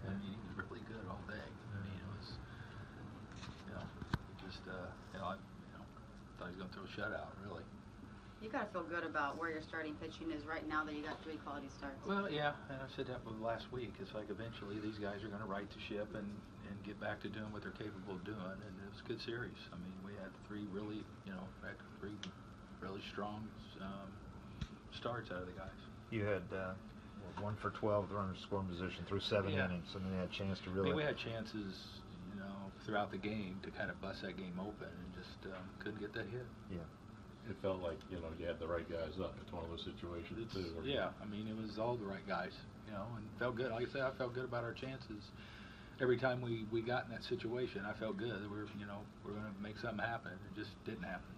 I mean, he was really good all day. I mean, it was, just, I thought he was going to throw a shutout, really. You got to feel good about where your starting pitching is right now that you got 3 quality starts. Well, yeah, and I said that last week. It's like eventually these guys are going to right the ship and get back to doing what they're capable of doing, and it was a good series. I mean, we had 3 really, 3 really strong starts out of the guys. You had 1 for 12 runners scoring position through 7 innings, and they had a chance to really. I mean, we had chances, throughout the game to kind of bust that game open, and just couldn't get that hit. Yeah. It felt like you had the right guys up. It's one of those situations too. Yeah, I mean, it was all the right guys, and felt good. Like I said, I felt good about our chances. Every time we got in that situation, I felt good that we're going to make something happen. It just didn't happen.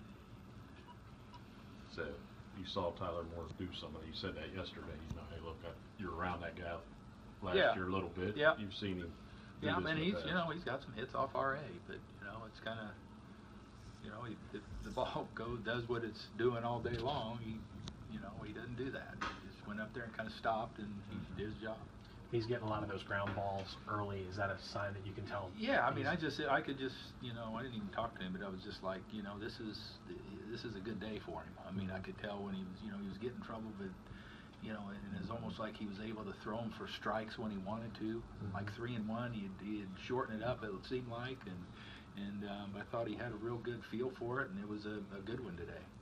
So you saw Tyler Moore do something. You said that yesterday. Hey, look, you're around that guy last year a little bit. Yeah. You've seen him. Yeah, I mean, he's got some hits off RA, but it's kind of, if the ball does what it's doing all day long, he doesn't do that. He just went up there and kind of stopped, and he did his job. He's getting a lot of those ground balls early. Is that a sign that you can tell? Yeah, I mean, I could just, I didn't even talk to him, but I was just like, this is a good day for him. I mean, I could tell when he was, he was getting in trouble, but, and it's almost like he was able to throw him for strikes when he wanted to. Like 3 and 1, he had shortened it up, it seemed like, and I thought he had a real good feel for it, and it was a good one today.